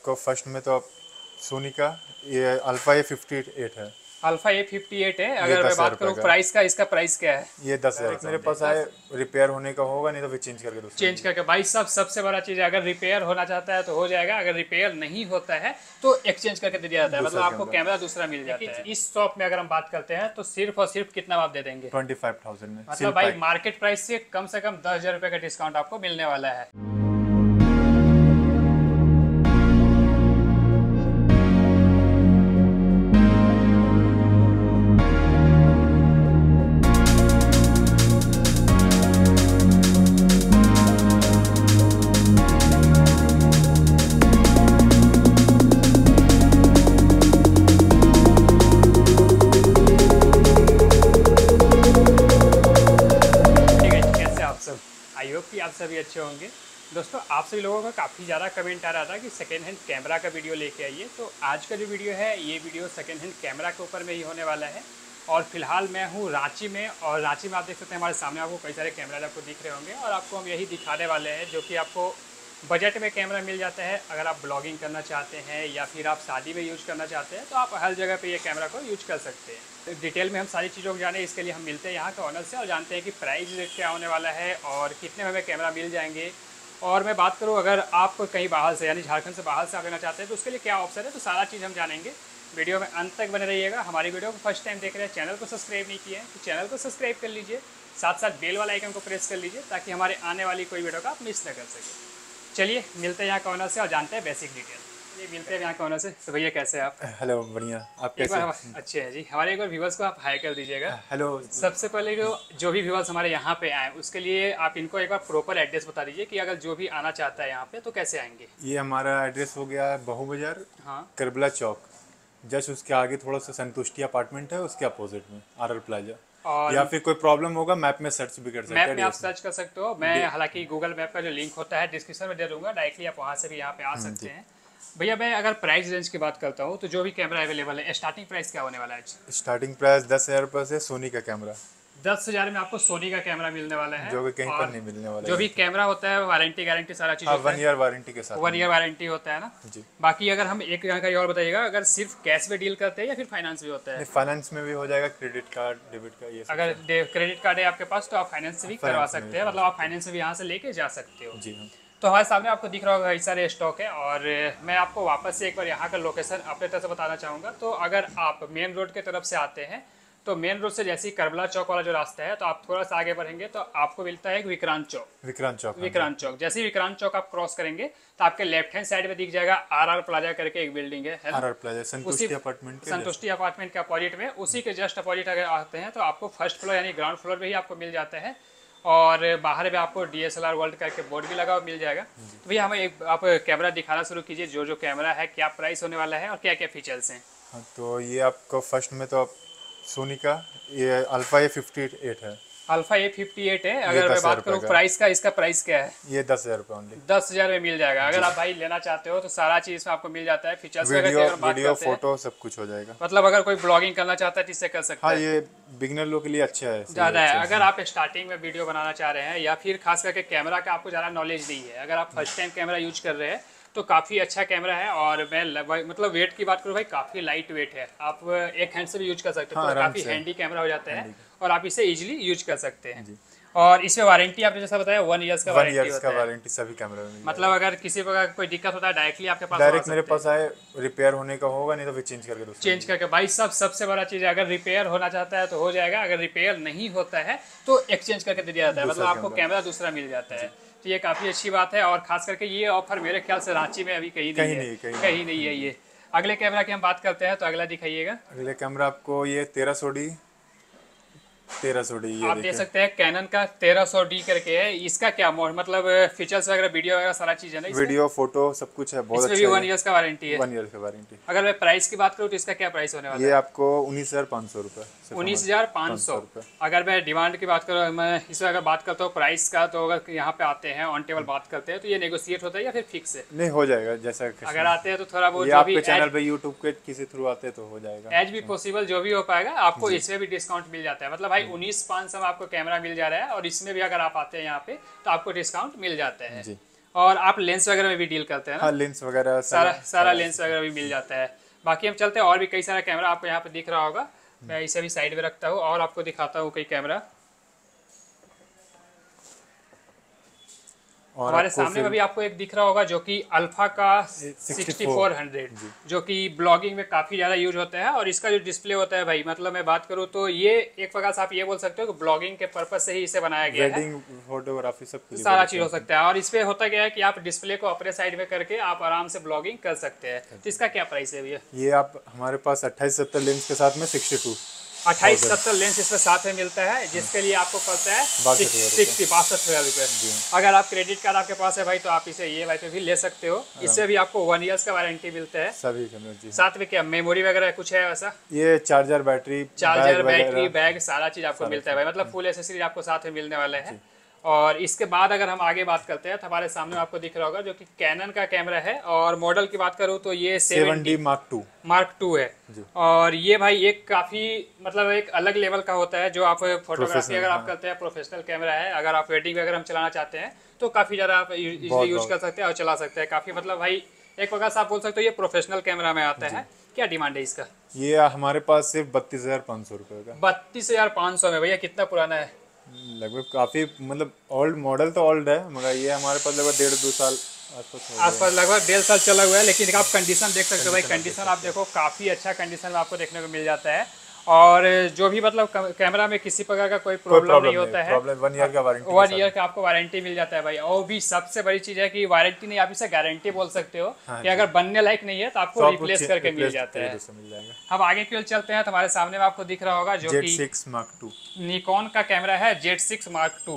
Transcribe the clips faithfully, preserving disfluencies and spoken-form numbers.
आपको फर्स्ट में तो आप सोनी का ये अल्फा ए फिफ्टी एट है। अल्फा ए फिफ्टी एट है। अगर मैं बात करूँ प्राइस का, इसका प्राइस क्या है? ये दस हज़ार मेरे पास आए, रिपेयर होने का होगा, नहीं तो फिर चेंज करके दूसरा चेंज करके। भाई साहब सबसे बड़ा चीज़ है, अगर रिपेयर होना चाहता है तो हो जाएगा, अगर रिपेयर नहीं होता है तो एक्सचेंज करके दे दिया जाता है, मतलब आपको कैमरा दूसरा मिल जाता है। इस शॉप में अगर हम बात करते हैं तो सिर्फ और सिर्फ कितना आप दे देंगे? ट्वेंटी फाइव थाउजेंड में। मतलब भाई मार्केट प्राइस से कम से कम दस हजार रुपये का डिस्काउंट आपको मिलने वाला है। आई होप कि आप सभी अच्छे होंगे। दोस्तों आप सभी लोगों का काफ़ी ज़्यादा कमेंट आ रहा था कि सेकेंड हैंड कैमरा का वीडियो लेके आइए, तो आज का जो वीडियो है ये वीडियो सेकेंड हैंड कैमरा के ऊपर में ही होने वाला है। और फिलहाल मैं हूँ रांची में, और रांची में आप देख सकते हैं हमारे सामने आपको कई सारे कैमरा आपको दिख रहे होंगे, और आपको हम यही दिखाने वाले हैं जो कि आपको बजट में कैमरा मिल जाता है। अगर आप ब्लॉगिंग करना चाहते हैं या फिर आप शादी में यूज़ करना चाहते हैं तो आप हर जगह पे ये कैमरा को यूज कर सकते हैं। डिटेल में हम सारी चीज़ों को जाने, इसके लिए हम मिलते हैं यहाँ के ऑनर से और जानते हैं कि प्राइस रेट क्या होने वाला है और कितने में हमें कैमरा मिल जाएंगे। और मैं बात करूँ अगर आप कहीं बाहर से यानी झारखंड से बाहर से आप लेना चाहते हैं तो उसके लिए क्या ऑप्शन है, तो सारा चीज़ हम जानेंगे। वीडियो में अंत तक बने रहिएगा। हमारी वीडियो को फर्स्ट टाइम देख रहे हैं, चैनल को सब्सक्राइब नहीं किए हैं तो चैनल को सब्सक्राइब कर लीजिए, साथ साथ बेल वाला आइकन को प्रेस कर लीजिए ताकि हमारे आने वाली कोई वीडियो का आप मिस न कर सकें। चलिए मिलते हैं यहाँ के ऑनर से और जानते हैं बेसिक डिटेल। ये मिलते हैं यहाँ के ऑनर से। तो भैया कैसे हैं आप? हेलो, बढ़िया। आप कैसे? अच्छे हैं जी। हमारे एक बार व्यूवर्स को आप हाई कर दीजिएगा। हेलो। सबसे पहले जो जो भी व्यूवर्स हमारे यहाँ पे आए उसके लिए आप इनको एक बार प्रॉपर एड्रेस बता दीजिए कि अगर जो भी आना चाहता है यहाँ पे तो कैसे आएंगे। ये हमारा एड्रेस हो गया है बहू बाजार, हाँ, करबला चौक। जस्ट उसके आगे थोड़ा सा संतुष्टि अपार्टमेंट है, उसके अपोजिट में आर आर प्लाजा। और या फिर कोई प्रॉब्लम होगा मैप में सर्च भी कर सकते हैं। मैप में आप सर्च कर सकते हो। मैं हालांकि गूगल मैप का जो लिंक होता है डिस्क्रिप्शन में दे दूंगा, डायरेक्टली आप वहां से भी यहाँ पे आ सकते हैं। भैया मैं अगर प्राइस रेंज की बात करता हूँ तो जो भी कैमरा अवेलेबल है स्टार्टिंग प्राइस क्या होने वाला है? स्टार्टिंग प्राइस दस हजार रुपये से सोनी का कैमरा। दस हजार में आपको सोनी का कैमरा मिलने वाला है, जो कि कहीं पर नहीं मिलने वाला। जो भी कैमरा होता है वारंटी गारंटी सारा चीज, वन ईयर वारंटी के साथ, वन ईयर वारंटी होता है ना जी। बाकी अगर हम एक जानकारी और बताइएगा, अगर सिर्फ कैश में डील करते हैं या फिर फाइनेंस भी होता है? फाइनेंस में भी हो जाएगा, क्रेडिट कार्ड डेबिट कार्ड ये। अगर क्रेडिट कार्ड है आपके पास तो आप फाइनेंस से भी करवा सकते हैं, मतलब आप फाइनेंस से भी यहाँ से लेके जा सकते हो जी। तो हमारे सामने आपको दिख रहा होगा कई सारे स्टॉक है, और मैं आपको वापस से एक बार यहाँ का लोकेशन अपने तरफ से बताना चाहूँगा। तो अगर आप मेन रोड के तरफ से आते हैं तो मेन रोड से जैसे ही करबला चौक वाला जो रास्ता है तो आप थोड़ा सा आगे बढ़ेंगे तो आपको मिलता है विक्रांत चौक। विक्रांत चौक विक्रांत चौक जैसे ही विक्रांत चौक आप क्रॉस करेंगे तो आपके लेफ्ट हैंड साइड में दिख जाएगा आर आर प्लाजा करके एक बिल्डिंग है, R R plaza Santushti apartment. Santushti apartment के अपोजिट में, उसी के जस्ट अपोजिट अगर आते हैं तो आपको फर्स्ट फ्लोर यानी ग्राउंड फ्लोर में ही आपको मिल जाता है। और बाहर में आपको D S L R world करके बोर्ड भी लगा हुआ मिल जाएगा। तो भैया हमें एक आप कैमरा दिखाना शुरू कीजिए, जो जो कैमरा है क्या प्राइस होने वाला है और क्या क्या फीचर्स हैं। हाँ, तो ये आपको फर्स्ट में तो आप सोनी का ये अल्फा ए फिफ्टी एट है। अल्फा ए फिफ्टी एट है। अगर मैं बात करूँ प्राइस का, इसका प्राइस क्या है? ये दस हजार रुपये ओनली। दस हजार में मिल जाएगा। अगर आप भाई लेना चाहते हो तो सारा चीज इसमें आपको मिल जाता है। फीचर्स वीडियो, वीडियो फोटो सब कुछ हो जाएगा। मतलब अगर कोई ब्लॉगिंग करना चाहता है तो इससे कर सकता है। हाँ, ये बिगिनर लोग के लिए अच्छा है, ज़्यादा है। अगर आप स्टार्टिंग में वीडियो बनाना चाह रहे हैं या फिर खास करके कैमरा का आपको ज़्यादा नॉलेज नहीं है, अगर आप फर्स्ट टाइम कैमरा यूज कर रहे हैं तो काफ़ी अच्छा कैमरा है। और मैं मतलब वेट की बात करूँ भाई, काफ़ी लाइट वेट है, आप एक हैंड से भी यूज कर सकते हो। हाँ, तो काफ़ी हैंडी कैमरा हो जाता है और आप इसे इजीली यूज कर सकते हैं। और इसमें वारंटी आपने जैसा बताया वन इयर्स का वारंटी होता है। वारंटी सभी कैमरे में। मतलब अगर किसी प्रकार कोई दिक्कत होता है डायरेक्टली आपके पास डायरेक्ट मेरे पास आए, रिपेयर होने का होगा, नहीं तो फिर चेंज करके दूसरा चेंज करके। भाई साहब सबसे बड़ा चीज़ है, अगर रिपेयर होना चाहता है तो हो जाएगा, अगर रिपेयर नहीं होता है तो एक्सचेंज करके दे दिया जाता है, मतलब आपको कैमरा दूसरा मिल जाता है। तो ये काफ़ी अच्छी बात है। और खास करके ये ऑफर मेरे ख्याल से रांची में अभी कहीं नहीं है, कहीं नहीं है ये। अगले कैमरा की हम बात करते हैं तो अगला दिखाइएगा। अगले कैमरा आपको ये तेरह सौ डी तेरह सौ डी ये आप देख सकते हैं कैनन का तेरह सौ डी करके है। इसका क्या मतलब फीचर्स वगैरह, वीडियो वगैरह सारा चीज है ना? वीडियो फोटो सब कुछ है, बहुत अच्छा है। वन इयर्स का वारंटी है। वन ईयर का वारंटी। अगर मैं प्राइस की बात करूँ तो इसका क्या प्राइस होने वाला है? ये आपको उन्नीस हजार पाँच सौ रुपये उन्नीस हजार पाँच सौ। अगर मैं डिमांड की बात करूँ, मैं इसमें अगर बात करता हूँ प्राइस का, तो अगर यहाँ पे आते हैं ऑन टेबल बात करते हैं तो ये नेगोशिएट होता है या फिर फिक्स है? नहीं, हो जाएगा जैसा अगर आते हैं तो थोड़ा बहुत आपके चैनल पे यूट्यूब के किसी थ्रू आते हैं तो हो जाएगा, एज भी पॉसिबल जो भी हो पाएगा आपको इसमें भी डिस्काउंट मिल जाता है। मतलब भाई उन्नीस पाँच सौ में आपको कैमरा मिल जा रहा है और इसमें भी अगर आप आते हैं यहाँ पे तो आपको डिस्काउंट मिल जाता है। और आप लेंस वगैरह में भी डील करते हैं ना? हाँ, लेंस वगैरह सारा सारा लेंस वगैरह भी मिल जाता है। बाकी हम चलते हैं, और भी कई सारा कैमरा आपको यहाँ पे दिख रहा होगा। मैं इसे भी साइड में रखता हूँ और आपको दिखाता हूँ कई कैमरा। और हमारे आपको सामने फिर में भी आपको एक दिख रहा होगा जो कि अल्फा का सिक्सटी फोर हंड्रेड, जो कि ब्लॉगिंग में काफ़ी ज़्यादा यूज होता है। और इसका जो डिस्प्ले होता है भाई, मतलब मैं बात करूँ तो ये एक प्रकार से आप ये बोल सकते हो कि ब्लॉगिंग के पर्पज से ही इसे बनाया गया है। वेडिंग फोटोग्राफी सब के लिए सारा बहुत चीज़ हो सकता है। और इस पे होता क्या है कि आप डिस्प्ले को अपने साइड में करके आप आराम से ब्लॉगिंग कर सकते हैं। तो इसका क्या प्राइस है भैया? ये आप हमारे पास अट्ठाईस सत्तर लेंस के साथ में सिक्सटी टू अट्ठाईस सत्तर लेंस इसमें साथ में मिलता है, जिसके लिए आपको पड़ता है सिक्सटी बासठ हज़ार रुपये। अगर आप क्रेडिट कार्ड आपके पास है भाई तो आप इसे ई एम आई पे भी ले सकते हो। इससे भी आपको वन ईयर्स का वारंटी मिलता है सभी कैमरे जी। साथ में क्या मेमोरी वगैरह कुछ है वैसा? ये charger, battery, charger, battery, bag सारा चीज़ आपको मिलता है भाई, मतलब फुल एसेसरीज आपको साथ में मिलने वाला है। और इसके बाद अगर हम आगे बात करते हैं तो हमारे सामने आपको दिख रहा होगा जो कि कैनन का कैमरा है। और मॉडल की बात करूँ तो ये seven D mark two mark two है। और ये भाई एक काफ़ी मतलब एक अलग लेवल का होता है। जो आप फोटोग्राफी अगर आप करते हैं, प्रोफेशनल कैमरा है। अगर आप वेडिंग वगैरह हम चलाना चाहते हैं तो काफ़ी ज़्यादा आप इजीली यूज कर सकते हैं और चला सकते हैं। काफ़ी मतलब भाई एक प्रकार से आप बोल सकते हो ये प्रोफेशनल कैमरा में आता है। क्या डिमांड है इसका? ये हमारे पास सिर्फ बत्तीस हजार पाँच सौ रुपये का। बत्तीस हजार पाँच सौ में भैया? कितना पुराना है? लगभग काफ़ी मतलब ओल्ड मॉडल तो ओल्ड है, मगर ये हमारे पास लगभग डेढ़ दो साल आसपास आसपास लगभग डेढ़ साल चला हुआ है। लेकिन आप कंडीशन देख सकते हो भाई, कंडीशन आप देखो काफ़ी अच्छा कंडीशन में आपको देखने को मिल जाता है। और जो भी मतलब कैमरा में किसी प्रकार का कोई प्रॉब्लम नहीं होता है। वन ईयर का वारंटी वन ईयर का आपको वारंटी मिल जाता है भाई। और भी सबसे बड़ी चीज़ है कि वारंटी नहीं, आप इसे गारंटी बोल सकते हो। हाँ, कि अगर बनने लायक नहीं है तो आपको रिप्लेस करके मिल जाता है। हम आगे की ओर चलते हैं तो हमारे सामने में आपको दिख रहा होगा जो कि सिक्स मार्क टू निकॉन का कैमरा है, जेड सिक्स मार्क टू।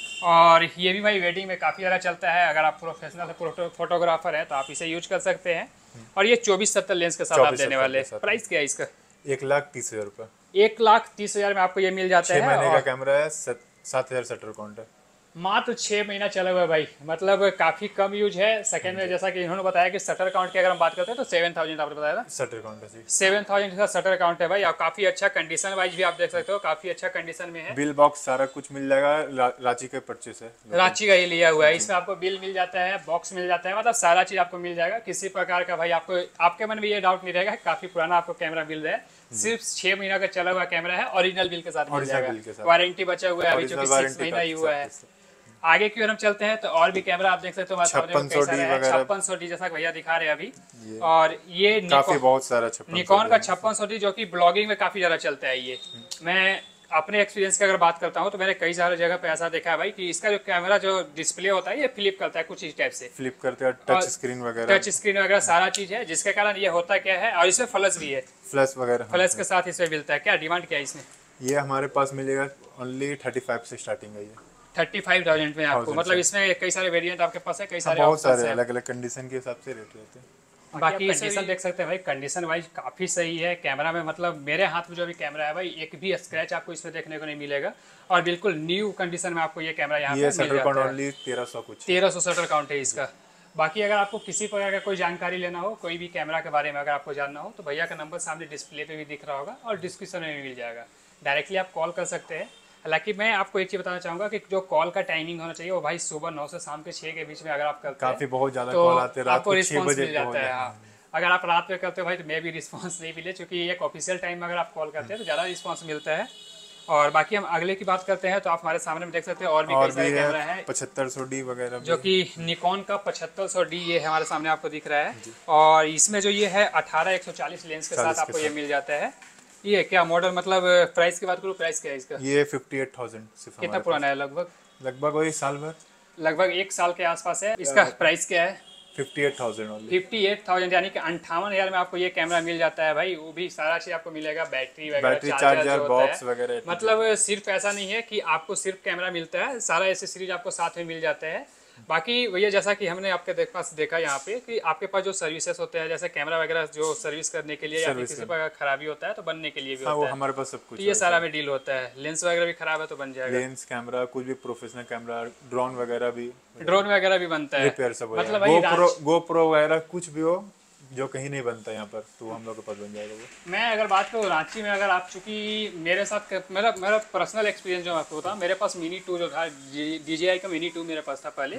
और ये भी भाई वेडिंग में काफ़ी ज़्यादा चलता है। अगर आप प्रोफेशनल फोटोग्राफर है तो आप इसे यूज कर सकते हैं। और ये चौबीस सत्तर लेंस के साथ आप देने वाले। प्राइस क्या है इसका? एक लाख तीस हजार रुपये। एक लाख तीस हजार में आपको ये मिल जाता है। छह महीने का कैमरा है, सात हजार शटर काउंट है। मात्र छः महीना चला हुआ है भाई, मतलब काफ़ी कम यूज है। सेकंड में जैसा कि इन्होंने बताया कि शटर काउंट की अगर हम बात करते हैं तो सेवन थाउजेंड आपने बताया था शटर काउंट है जी। सेवन थाउजेंड का शटर काउंट है भाई। और काफ़ी अच्छा कंडीशन वाइज भी आप देख सकते हो, काफ़ी अच्छा कंडीशन में है। बिल बॉक्स सारा कुछ मिल जाएगा। रा, रांची का परचेस है, रांची का ही लिया हुआ है। इसमें आपको बिल मिल जाता है, बॉक्स मिल जाता है, मतलब सारा चीज़ आपको मिल जाएगा। किसी प्रकार का भाई आपको आपके मन में ये डाउट नहीं रहेगा काफ़ी पुराना आपको कैमरा मिल रहा है। सिर्फ छः महीना का चला हुआ कैमरा है, ओरिजिनल बिल के साथ मिल जाएगा। वारंटी बचा हुआ है अभी, चूंकि सिक्स महीना ही हुआ है। आगे की ओर हम चलते हैं तो और भी कैमरा आप देख सकते हो। छप्पन सौ डी जैसा भैया दिखा रहे हैं अभी। और ये काफी बहुत सारा निकॉन का छप्पन सौ डी जो कि ब्लॉगिंग में काफी ज्यादा चलता है। ये मैं अपने एक्सपीरियंस की अगर बात करता हूँ तो मैंने कई सारे जगह पे ऐसा देखा है भाई कि इसका जो कैमरा जो डिस्प्ले होता है ये फ्लिप करता है कुछ इस टाइप से। फ्लिप करते हैं, टच स्क्रीन वगैरह टच स्क्रीन वगैरह सारा चीज है, जिसके कारण ये होता क्या है। और इसमें फ्लैश भी है, फ्लैश वगैरह फ्लैश के साथ इसमें मिलता है। क्या डिमांड क्या है इसमें? ये हमारे पास मिलेगा ओनली थर्टी फाइव से स्टार्टिंग है। ये थर्टी फाइव थाउजेंड में आपको, मतलब इसमें कई सारे वेरिएंट आपके पास है, कई सारे बहुत सारे अलग अलग कंडीशन के हिसाब से रेट रहते हैं। बाकी कंडीशन देख सकते हैं भाई, कंडीशन वाइज काफ़ी सही है कैमरा में। मतलब मेरे हाथ में जो भी कैमरा है भाई, एक भी स्क्रैच आपको इसमें देखने को नहीं मिलेगा। और बिल्कुल न्यू कंडीशन में आपको ये कैमरा यहाँ पे मिल जाता है। तेरह सौ कुछ तेरह सौ शटर काउंट है इसका। बाकी अगर आपको किसी प्रकार का कोई जानकारी लेना हो, कोई भी कैमरा के बारे में अगर आपको जानना हो तो भैया का नंबर सामने डिस्प्ले पे भी दिख रहा होगा और डिस्क्रिप्शन में भी मिल जाएगा। डायरेक्टली आप कॉल कर सकते हैं। हालांकि मैं आपको एक चीज़ बताना चाहूँगा कि जो कॉल का टाइमिंग होना चाहिए वो भाई सुबह नौ से शाम के छः के बीच में अगर आप करते हैं काफ़ी बहुत ज़्यादा तो कॉल आते हैं, आपको रिस्पॉन्स मिल जाता है। हाँ, अगर आप रात में करते हो भाई तो मैं भी रिस्पांस नहीं मिले, क्योंकि एक ऑफिशियल टाइम में अगर आप कॉल करते हैं तो ज़्यादा रिस्पांस मिलता है। और बाकी हम अगले की बात करते हैं तो आप हमारे सामने में देख सकते हैं और भी कई सारे कैमरा है पचहत्तर सौ डी वगैरह, जो कि निकॉन का पचहत्तर सौ डी ये हमारे सामने आपको दिख रहा है। और इसमें जो ये है अठारह एक सौ चालीस लेंस के साथ आपको ये मिल जाता है। ये क्या मॉडल, मतलब प्राइस की बात करूँ, प्राइस क्या है इसका? ये फिफ्टी एट थाउजेंड। कितना पुराना है? लगभग लगभग वही साल भर, लगभग एक साल के आसपास है। इसका प्राइस क्या है? Fifty eight thousand fifty eight thousand यानी कि अंठावन हजार में आपको ये कैमरा मिल जाता है भाई। वो भी सारा चीज आपको मिलेगा, बैटरी वगैरह, बैटरी चार्जर बॉक्स वगैरह। मतलब सिर्फ ऐसा नहीं है कि आपको सिर्फ कैमरा मिलता है, सारा एसेसरीज आपको साथ में मिल जाता है। बाकी भैया जैसा कि हमने आपके देख पास देखा यहाँ पे कि आपके पास जो सर्विसेज होते हैं, जैसे कैमरा वगैरह जो सर्विस करने के लिए या किसी पर खराबी होता है तो बनने के लिए भी हाँ, होता वो है। हमारे पास सब कुछ ये सारा में डील होता है। लेंस वगैरह भी खराब है तो बन जाएगा। लेंस, कैमरा, कुछ भी प्रोफेशनल कैमरा, ड्रोन वगैरह भी, ड्रोन वगैरह भी बनता है, रिपेयर सब। मतलब गोप्रो गोप्रो वगैरह कुछ भी हो जो कहीं नहीं बनता यहाँ पर तो हम लोग के पास बन जाएगा वो। मैं अगर बात करूँ रांची में, अगर आप, चूँकि मेरे साथ मेरा मेरा पर्सनल एक्सपीरियंस जो आपको बताऊँ, मेरे पास मिनी टू जो था डी जे आई का मिनी टू मेरे पास था पहले।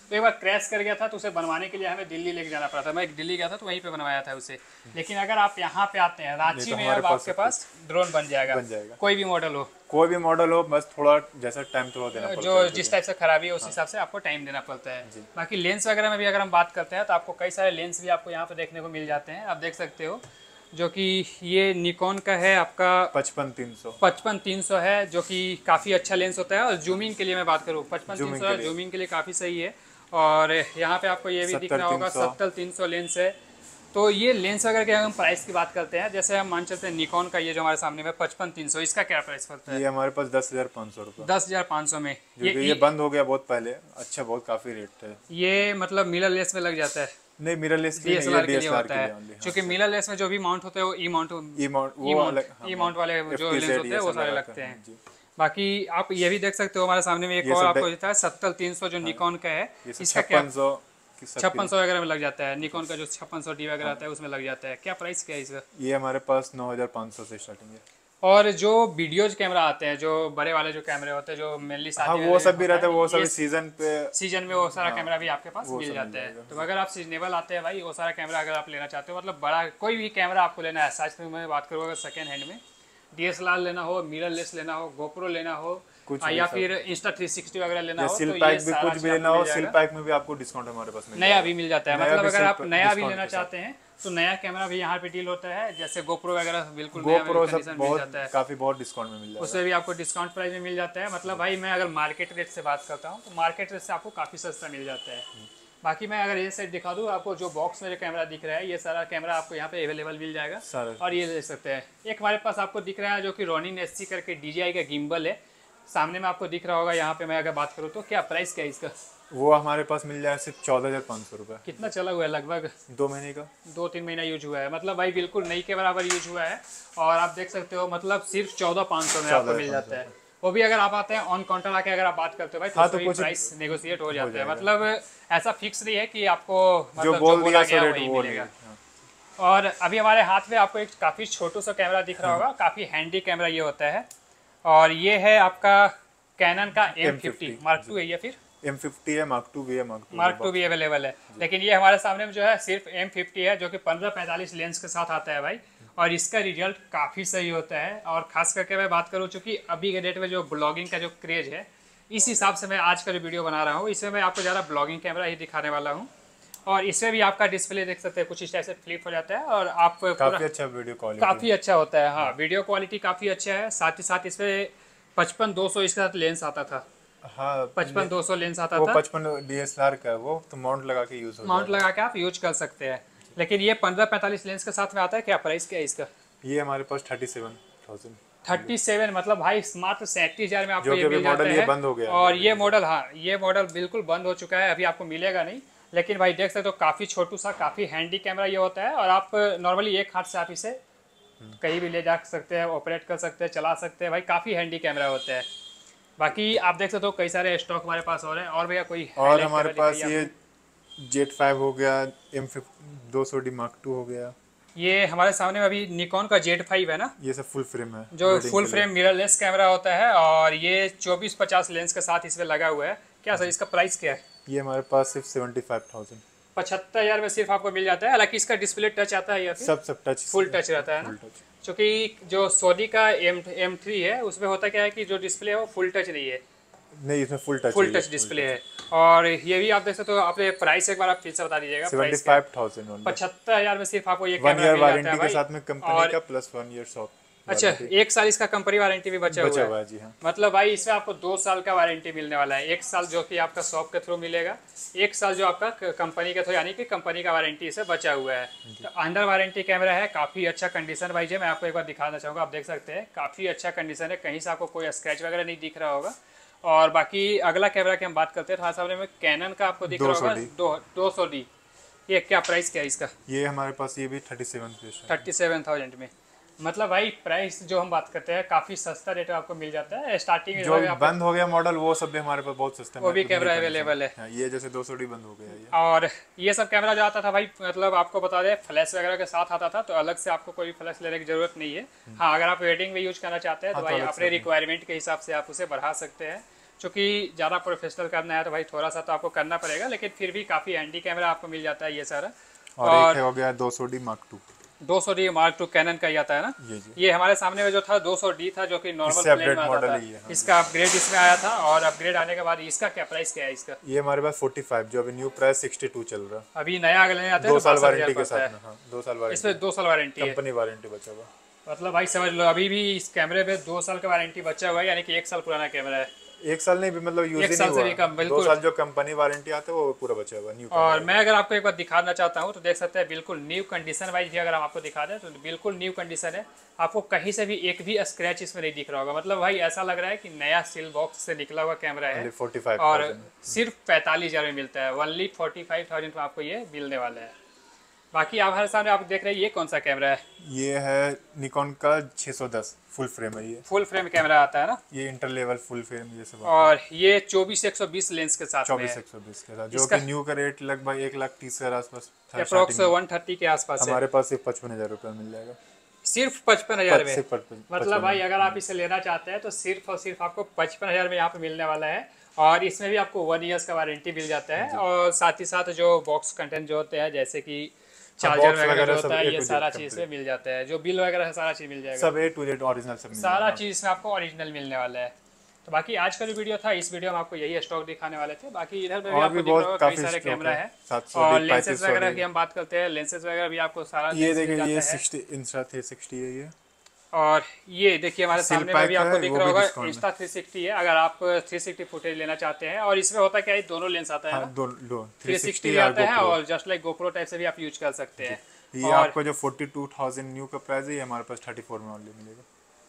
तो एक बार क्रैश कर गया था, तो उसे बनवाने के लिए हमें दिल्ली लेके जाना पड़ा था। मैं एक दिल्ली गया था तो वहीं पे बनवाया था उसे। लेकिन अगर आप यहाँ पे आते हैं रांची तो में, हमारे अब पास आपके सब पास ड्रोन बन जाएगा, बन जाएगा। कोई भी मॉडल हो, कोई भी मॉडल हो, बस थोड़ा जैसा टाइम थोड़ा देना पड़ता जो है जिस टाइप से खराबी है उस हिसाब से आपको टाइम देना पड़ता है। जी। बाकी लेंस वगैरह में भी अगर हम बात करते हैं तो आपको कई सारे लेंस भी आपको यहाँ पे देखने को मिल जाते हैं। आप देख सकते हो जो कि ये निकॉन का है आपका पचपन तीन सौ पचपन तीन सौ है, जो कि काफ़ी अच्छा लेंस होता है। और जूमिंग के लिए मैं बात करूँ, पचपन तीन Zooming सौ के लिए। जूमिंग के लिए काफ़ी सही है। और यहाँ पे आपको ये भी दिख रहा होगा सत्तर तीन सौ। सत्तर तीन सौ लेंस है। तो ये लेंस वगैरह के अगर हम प्राइस की बात करते हैं, जैसे हम मान चलते हैं निकॉन का ये जो हमारे सामने में पचपन तीन सौ, इसका क्या प्राइस पड़ता है? ये हमारे पास दस हजार पाँच सौ रुपये। दस हजार पाँच सौ में ये, ये बंद हो गया बहुत पहले, अच्छा बहुत काफी रेट है। ये मतलब मिरर लेस में लग जाता है, नहीं mirrorless D S L R के लिए होता है। only, हाँ। क्योंकि मिरर लेस में जो भी माउंट होते हैं वो ई माउंट ई माउंट वो अलग, ई माउंट वाले जो लेंस होते हैं वो सारे लगते हैं। जी। बाकी आप ये भी देख सकते हो हमारे सामने में एक ये और सब आपको देख- देता है सत्तर तीन सौ जो निकॉन का है, ये इसका क्या छप्पन सौ की सब छप्पन सौ वगैरह में लग जाता है। निकॉन का जो छप्पन सौ डी वगैरह आता है उसमें लग जाता है। क्या प्राइस क्या है इसका? ये हमारे पास नौ हजार पाँच सौ से स्टार्टिंग है। और जो वीडियोज कैमरा आते हैं, जो बड़े वाले जो कैमरे होते हैं, जो मेनली हाँ वो सब भी रहता है, वो सब सीजन पे सीजन में वो सारा कैमरा भी आपके पास मिल सब जाता मिल है। जाएगा। तो अगर आप सीजनेबल आते हैं भाई, वो सारा कैमरा अगर आप लेना चाहते हो, मतलब बड़ा कोई भी कैमरा आपको लेना है, साइज में मैं बात करूँ अगर सेकेंड हैंड में, डी एस एल आर लेना हो, मिरर लेस लेना हो, गोप्रो लेना हो, कुछ आ, भी या सब। फिर इंस्टा थ्री सिक्सटी वगैरह लेना हो, सिल तो पैक ये भी सारा कुछ भी चीज़ लेना आपको हो, मिल सिल जाएगा। पैक में भी आपको डिस्काउंट हमारे पास मिल नया जाएगा। भी मिल जाता है। नया मतलब भी अगर आप सिल- नया भी डिस्काउंट लेना के साथ। चाहते हैं तो नया कैमरा भी यहाँ पे डील होता है। जैसे गोप्रो वगैरह बिल्कुल नया गोप्रो कंडीशन सब मिल बहुत जाता है, काफी बहुत डिस्काउंट में मिल जाएगा। उससे भी आपको डिस्काउंट प्राइस में मिल जाता है। मतलब भाई मैं अगर मार्केट रेट से बात करता हूँ तो मार्केट रेट से आपको काफ़ी सस्ता मिल जाता है। बाकी मैं अगर ये साइड दिखा दूँ आपको, जो बॉक्स में जो कैमरा दिख रहा है, ये सारा कैमरा आपको यहाँ पे अवेलेबल मिल जाएगा सारा। और ये ले सकते हैं। एक हमारे पास आपको दिख रहा है जो कि रोनिन एस सी करके डी जी आई का गिम्बल है, सामने में आपको दिख रहा होगा। यहाँ पे मैं अगर बात करूँ तो क्या प्राइस क्या है इसका? वो हमारे पास मिल जाएगा सिर्फ चौदह हजार पाँच सौ रुपये। कितना चला हुआ है? लगभग दो महीने का, दो तीन महीना यूज हुआ है। मतलब भाई बिल्कुल नई के बराबर यूज हुआ है। और आप देख सकते हो मतलब सिर्फ चौदह पाँच सौ में आपको मिल जाता है। वो भी अगर आप आते हैं ऑन काउंटर आके अगर आप बात करते हो भाई तो, हाँ, तो तो कुछ प्राइस नेगोशिएट हो जाता है। जाएगा। मतलब ऐसा फिक्स नहीं है कि आपको मतलब जो जो बोल बोला दिया गया सो रेट वही वो मिलेगा। नहीं। हाँ। और अभी हमारे हाथ में आपको एक काफ़ी छोटू सा कैमरा दिख रहा होगा, काफ़ी हैंडी कैमरा ये होता है। और ये है आपका कैनन का एम फिफ्टी मार्क टू है या फिर एम फिफ्टी है, मार्क टू भी है, मार्क टू मार्क टू भी अवेलेबल है। लेकिन ये हमारे सामने में जो है सिर्फ एम फिफ्टी है, जो कि पंद्रह पैंतालीस लेंस के साथ आता है भाई। और इसका रिजल्ट काफ़ी सही होता है। और खास करके मैं बात करूँ चूँकि अभी के डेट में जो ब्लॉगिंग का जो क्रेज है, इस हिसाब से मैं आज का जो वीडियो बना रहा हूँ, इसमें मैं आपको ज़्यादा ब्लॉगिंग कैमरा ही दिखाने वाला हूँ। और इसमें भी आपका डिस्प्ले देख सकते हैं कुछ इस टाइप से फ्लिप हो जाता है और आप काफी अच्छा वीडियो क्वालिटी, काफ़ी अच्छा होता है। हाँ, वीडियो क्वालिटी काफ़ी अच्छा है। साथ ही साथ इसमें पचपन दो सौ इसके साथ लेंस आता था। हाँ पचपन दो सौ लेंस आता वो था। पचपन डी एस एल आर का है, वो तो माउंट लगा के यूज हो माउंट लगा के आप यूज कर सकते हैं। लेकिन ये पंद्रह पैंतालीस लेंस के साथ में आता है। क्या प्राइस क्या है इसका? ये हमारे पास thirty seven thousand thirty seven मतलब भाई मात्र सैंतीस हजार में आपको जो ये कि अभी मिल जाता मॉडल ये है। बंद हो गया है। और ये मॉडल, हाँ ये मॉडल बिल्कुल बंद हो चुका है, अभी आपको मिलेगा नहीं। लेकिन भाई देख सकते हो काफ़ी छोटू सा काफ़ी हैंडी कैमरा ये होता है। और आप नॉर्मली एक हाथ से आप इसे कहीं भी ले जा सकते हैं, ऑपरेट कर सकते हैं, चला सकते हैं भाई। काफ़ी हैंडी कैमरा होता है। बाकी आप देख सकते हो कई सारे स्टॉक हमारे पास और हैं। और भैया कोई और highlight हमारे कैमरा पास दिखाइए ये आपको। जेट फाइव हो गया, एम दो सौ डी मार्क टू हो गया। ये हमारे सामने में अभी निकॉन का जेड फाइव है ना, ये सब फुल फ्रेम है, जो वेडिंग फुल के लिए। फ्रेम मिररलेस कैमरा होता है। और ये चौबीस पचास लेंस के साथ इसमें लगा हुआ है। क्या सर इसका प्राइस क्या है? ये हमारे पास सिर्फ सेवेंटी फाइव थाउजेंड पचहत्तर हजार में सिर्फ आपको मिल जाता है। हालांकि इसका डिस्प्ले टच आता है या फिर सब सब टच फुल टच रहता है ना, फुल टच। क्योंकि जो सोनी का एम एम थ्री है उसमें होता क्या है कि जो डिस्प्ले है वो फुल टच नहीं है, नहीं इसमें full touch full touch display है। और ये भी आप देख सकते हो। आपने प्राइस एक बार आप फिर से बता दीजिएगा। सेवेंटी फाइव थाउजेंड पचहत्तर हजार में सिर्फ आपको ये वन कैमरा ईयर मिल जाता है वारंटी के भाई। साथ में कंपनी और- का प्लस वन ईयर शॉप अच्छा, एक साल इसका कंपनी वारंटी भी बचा बचा हुआ हुआ है। है जी। हाँ, मतलब भाई इसमें आपको दो साल का वारंटी मिलने वाला है। एक साल जो कि आपका शॉप के थ्रू मिलेगा, एक साल जो आपका कंपनी के थ्रू, यानी कि कंपनी का वारंटी इसे बचा हुआ है। तो अंडर वारंटी कैमरा है, काफ़ी अच्छा कंडीशन भाई जी। मैं आपको एक बार दिखाना चाहूँगा, आप देख सकते हैं काफ़ी अच्छा कंडीशन है, कहीं से आपको कोई स्क्रैच वगैरह नहीं दिख रहा होगा। और बाकी अगला कैमरा की हम बात करते हैं, सामने में कैनन का आपको दिख रहा होगा दो सौ डी। ये क्या प्राइस क्या है इसका? ये हमारे पास ये भी thirty seven thirty seven thousand में। मतलब भाई प्राइस जो हम बात करते हैं काफ़ी सस्ता रेट में आपको मिल जाता है। स्टार्टिंग में जो जो आपको- बंद हो गया मॉडल वो सब भी हमारे पास बहुत सस्ते में वो भी बिकने कैमरा का अवेलेबल है। हाँ, ये जैसे दो सौ डी बंद हो गया ये। और ये सब कैमरा जो आता था भाई, मतलब आपको बता दें फ्लैश वगैरह के साथ आता था, तो अलग से आपको कोई फ्लैश लेने की जरूरत नहीं है। हाँ, अगर आप वेडिंग में यूज करना चाहते हैं तो हाँ, तो भाई अलग अपने से। रिक्वायरमेंट के हिसाब से आप उसे बढ़ा सकते हैं। चूँकि ज़्यादा प्रोफेशनल करना है तो भाई थोड़ा सा तो आपको करना पड़ेगा, लेकिन फिर भी काफ़ी हैंडी कैमरा आपको मिल जाता है ये सारा। और, और एक है हो गया दो सौ डी मार्क टू। दो सौ डी मार्क टू कैनन का ही आता है ना। ये जी। ये हमारे सामने में जो था दो सौ डी था, जो कि नॉर्मल प्लेन में आता था। हाँ। इसका अपग्रेड इसमें आया था, और अपग्रेड आने के बाद इसका क्या प्राइस क्या है इसका? ये हमारे पास पैंतालीस, जो अभी न्यू प्राइस बासठ चल रहा है। अभी नया अगले आते हैं दो साल वारंटी के साथ में। हाँ, दो साल वारंटी। इसमें दो साल वारंटी है, कंपनी वारंटी बचा हुआ। मतलब भाई समझ लो अभी भी इस कैमरे पे दो साल का वारंटी बचा हुआ है, यानी कि एक साल पुराना कैमरा है। एक साल नहीं भी, मतलब यूज एक ही साल नहीं से हुआ। भी कम, बिल्कुल। दो साल जो कंपनी वारंटी आते है वो पूरा बचा हुआ न्यू। और मैं अगर आपको एक बार दिखाना चाहता हूँ तो देख सकते हैं, बिल्कुल न्यू कंडीशन वाइज भी अगर हम आपको दिखा दें तो बिल्कुल न्यू कंडीशन है। आपको कहीं से भी एक भी स्क्रैच इसमें नहीं दिख रहा होगा। मतलब भाई ऐसा लग रहा है कि नया सील बॉक्स से निकला हुआ कैमरा है, और सिर्फ पैंतालीस हज़ार में मिलता है। ओनली फोर्टी फाइव थाउजेंड में आपको ये मिलने वाला है। बाकी आप हर सामने आप देख रहे हैं, ये कौन सा कैमरा है? ये है निकॉन का छह सौ दस फुल फ्रेम है। ये फुल फ्रेम कैमरा आता है ना, ये इंटर लेवल फुल फ्रेम ये सब। और ये चौबीस एक सौ बीस लेंस के साथ चौबीस एक सौ बीस के साथ, जो कि न्यू का रेट लगभग एक लाख तीस हजार आसपास, अप्रोक्स वन थर्टी के आसपास। हमारे पास सिर्फ पचपन हजार रुपये मिल जाएगा। सिर्फ पचपन हजार में? पचपन, मतलब भाई अगर आप इसे लेना चाहते हैं तो सिर्फ और सिर्फ आपको पचपन हजार में यहाँ पे मिलने वाला है। और इसमें भी आपको वन ईयर्स का वारंटी मिल जाता है, और साथ ही साथ जो बॉक्स कंटेंट जो होते हैं, जैसे कि चार्जर वगैरह जो होता है, ये सारा चीज में मिल जाता है। जो बिल वगैरह है सारा चीज मिल जाएगा, सब ए टू जेड ओरिजिनल सब सारा चीज इसमें आपको ओरिजिनल मिलने वाला है। तो बाकी आज का जो वीडियो था, इस वीडियो में आपको यही स्टॉक दिखाने वाले थे। बाकी इधर पे भी आपको दिख रहा होगा कई सारे कैमरा है, और लेंसेज वगैरह की हम बात करते हैं। लेंसेज वगैरह भी आपको सारा ये देखिए, ये साठ इंस्टा थ्री सिक्सटी है ये। और ये देखिए हमारे सामने में भी आपको दिख रहा होगा इंस्टा थ्री सिक्सटी है। अगर आप थ्री सिक्सटी फुटेज लेना चाहते हैं, और इसमें होता क्या है, दोनों लेंस आता है ना, थ्री सिक्सटी भी आता है, और जस्ट लाइक गोप्रो टाइप से भी आप यूज कर सकते हैं। ये आपको जो बयालीस हज़ार न्यू का प्राइस है, ये हमारे पास चौंतीस में ऑनली मिलेगा।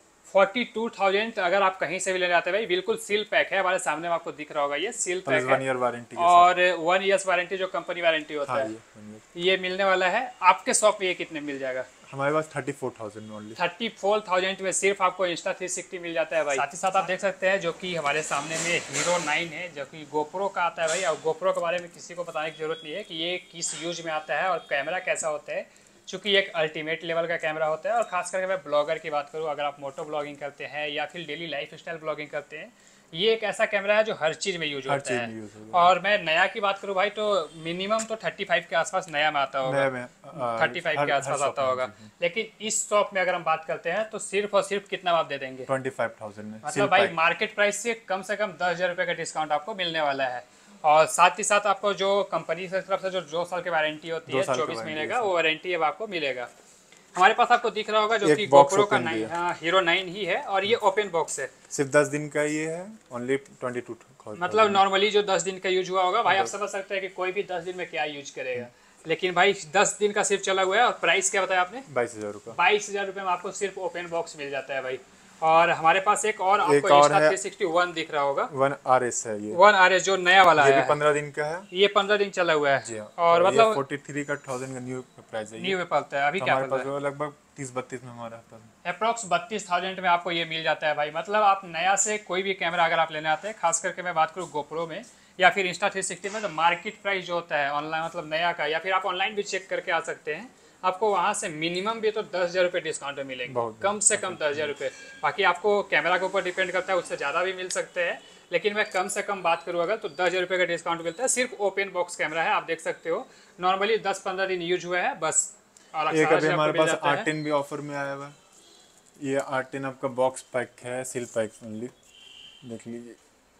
बयालीस हज़ार अगर आप कहीं से भी लेने आते हैं भाई, बिल्कुल सील पैक है। हमारे सामने में आपको दिख रहा होगा, ये सील पैक है, वन ईयर वारंटी और वन ईयर्स वारंटी जो कंपनी वारंटी होता हाँ, है, ये, ये मिलने वाला है। आपके शॉप में ये कितने मिल जाएगा? हमारे पास चौंतीस हज़ार में ओनली। चौंतीस हज़ार में सिर्फ आपको इंस्टा थ्री सिक्सटी मिल जाता है भाई। साथ ही साथ आप देख सकते हैं, जो कि हमारे सामने में हीरो नाइन है, जो कि गोप्रो का आता है भाई। और गोप्रो के बारे में किसी को बताने की जरूरत नहीं है कि ये किस यूज में आता है और कैमरा कैसा होता है, चूँकि एक अल्टीमेट लेवल का कैमरा होता है। और खास करके मैं ब्लॉगर की बात करूँ, अगर आप मोटो ब्लॉगिंग करते हैं या फिर डेली लाइफ स्टाइल ब्लॉगिंग करते हैं, ये एक ऐसा कैमरा है जो हर चीज़ में यूज होता है। और मैं नया की बात करूँ भाई, तो मिनिमम तो पैंतीस के आसपास नया में आता होगा, पैंतीस के आसपास आता होगा। लेकिन इस शॉप में अगर हम बात करते हैं तो सिर्फ और सिर्फ कितना आप दे देंगे? पच्चीस हज़ार में। मतलब भाई मार्केट प्राइस से कम से कम दस हज़ार रुपये का डिस्काउंट आपको मिलने वाला है। और साथ ही साथ आपको जो कंपनी की तरफ से जो दो साल की वारंटी होती है, चौबीस महीने का, वो वारंटी अब आपको मिलेगा। हमारे पास आपको दिख रहा होगा जो कि गोप्रो का नाइन, हाँ, हीरो नाइन ही है, और ये ओपन बॉक्स है। सिर्फ दस दिन का ये है, ओनली बाईस मतलब नॉर्मली जो दस दिन का यूज हुआ होगा भाई, आप समझ सकते हैं कि कोई भी दस दिन में क्या यूज करेगा। लेकिन भाई दस दिन का सिर्फ चला हुआ है। और प्राइस क्या बताया आपने? बाईस हजार रुपये। बाईस हजार रुपये में आपको सिर्फ ओपन बॉक्स मिल जाता है भाई। और हमारे पास एक और आपको इंस्टा थ्री सिक्सटी वन दिख रहा होगा, वन आर एस है ये। वन आर एस जो नया वाला है, पंद्रह दिन का है, ये पंद्रह दिन चला हुआ है। जी हाँ। और मतलब तैंतालीस का थाउजेंड का न्यू प्राइस है, न्यू में पड़ता है। अभी क्या हमारे पास लगभग तीस बत्तीस में हमारा अप्रॉक्स बत्तीस थाउजेंड में आपको ये मिल जाता है भाई। मतलब आप नया से कोई भी कैमरा अगर आप लेने आते हैं, खास करके मैं बात करूँ गोप्रो में या फिर इंस्टा थ्री सिक्सटी में, तो मार्केट प्राइस जो होता है ऑनलाइन, मतलब नया का, या फिर आप ऑनलाइन भी चेक करके आ सकते हैं, आपको वहाँ से मिनिमम भी तो दस हज़ार रुपये डिस्काउंट में मिलेंगे, कम से कम दस हज़ार रुपये। बाकी आपको कैमरा के ऊपर डिपेंड करता है, उससे ज़्यादा भी मिल सकते हैं, लेकिन मैं कम से कम बात करूँ अगर तो दस हज़ार रुपये का डिस्काउंट मिलता है। सिर्फ ओपन बॉक्स कैमरा है, आप देख सकते हो। नॉर्मली दस पंद्रह दिन यूज हुआ है बस। और एक अभी हमारे पास आर टेन भी ऑफर में आया हुआ है। ये आर टेन आपका बॉक्स पैक है, सील पैक ओनली, देख लीजिए,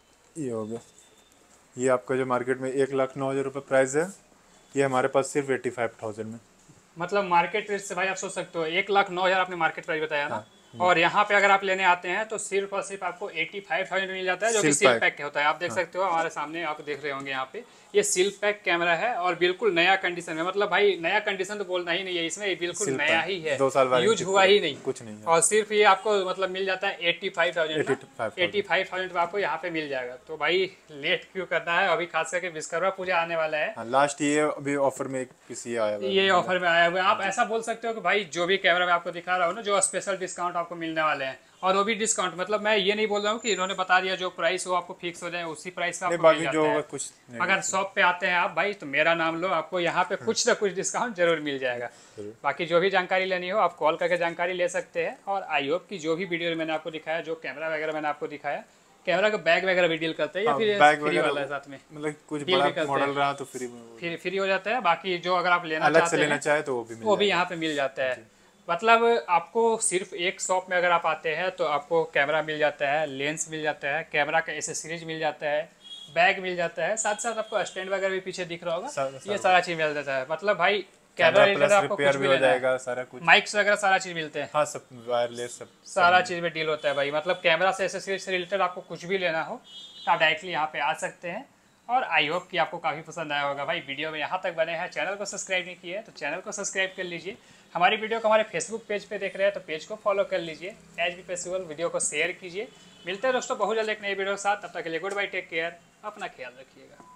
ये हो गया। ये आपका जो मार्केट में एक लाख नौ हज़ार रुपये प्राइस है, ये हमारे पास सिर्फ एट्टी फाइव थाउजेंड में। मतलब मार्केट प्राइस से भाई आप सोच सकते हो, एक लाख नौ हज़ार आपने मार्केट प्राइस बताया ना। और यहाँ पे अगर आप लेने आते हैं तो सिर्फ और सिर्फ आपको एटी फाइव थाउजेंड मिल जाता है, जो कि सील पैक के होता है। आप देख सकते हो हमारे सामने, आप देख रहे होंगे यहाँ पे, ये सील पैक कैमरा है और बिल्कुल नया कंडीशन में। मतलब भाई नया कंडीशन तो बोलना ही नहीं है इसमें, बिल्कुल नया ही है, दो साल यूज हुआ ही नहीं, कुछ नहीं है। और सिर्फ ये आपको मतलब मिल जाता है eighty five thousand eighty five thousand में आपको यहाँ पे मिल जाएगा। तो भाई लेट क्यों करना है, अभी खास करके विश्वकर्मा पूजा आने वाला है, लास्ट ये अभी ऑफर में किसी आया हुआ है, ये ऑफर में आया हुआ है। आप ऐसा बोल सकते हो कि भाई जो भी कैमरा में आपको दिखा रहा हूँ ना, जो स्पेशल डिस्काउंट आपको मिलने वाले हैं, और वो भी डिस्काउंट, मतलब मैं ये नहीं बोल रहा हूँ कि इन्होंने बता दिया जो प्राइस हो आपको फिक्स हो जाए उसी प्राइस पे आपको मिल जाता है। कुछ अगर शॉप पे आते हैं आप भाई, तो मेरा नाम लो, आपको यहाँ पे कुछ ना कुछ डिस्काउंट जरूर मिल जाएगा। बाकी जो भी जानकारी लेनी हो आप कॉल करके जानकारी ले सकते हैं। और आई होप कि जो भी वीडियो मैंने आपको दिखाया, जो कैमरा वगैरह मैंने आपको दिखाया, कैमरा का बैग वगैरह भी डील करते हैं या हाँ, फिर बैग फ्री वगैरह वाला है साथ में? मतलब कुछ डील भी बड़ा करते मॉडल हैं। रहा तो फ्री में वो- फिर फ्री हो जाता है, बाकी जो अगर आप लेना अलग से चाहते लेना हैं चाहे तो वो भी मिल वो भी जाएगा। यहाँ पे मिल जाता है। मतलब आपको सिर्फ एक शॉप में अगर आप आते हैं तो आपको कैमरा मिल जाता है, लेंस मिल जाता है, कैमरा का एसेसरीज मिल जाता है, बैग मिल जाता है, साथ साथ आपको स्टैंड वगैरह भी पीछे दिख रहा होगा, सारा- ये सारा। सारा चीज़ मिल जाता है। मतलब भाई कैमरा कैमरा रिलेटेड प्लस आपको कुछ रिपेयर भी भी हो लेना है, जाएगा, सारा कुछ। माइक्स वगैरह सारा चीज़ मिलते हैं, हाँ, सब वायरलेस सब सारा चीज़ में डील होता है भाई। मतलब कैमरा से एसेसरीज से रिलेटेड आपको कुछ भी लेना हो तो आप डायरेक्टली यहाँ पे आ सकते हैं। और आई होप कि आपको काफ़ी पसंद आया होगा भाई। वीडियो में यहाँ तक बने हैं, चैनल को सब्सक्राइब नहीं किए तो चैनल को सब्सक्राइब कर लीजिए। हमारी वीडियो को हमारे फेसबुक पेज पे देख रहे हैं तो पेज को फॉलो कर लीजिए। एज बी फेस्टिवल वीडियो को शेयर कीजिए। मिलते हैं दोस्तों बहुत जल्द एक नई वीडियो के साथ, तब तक के लिए गुड बाय, टेक केयर, अपना ख्याल रखिएगा।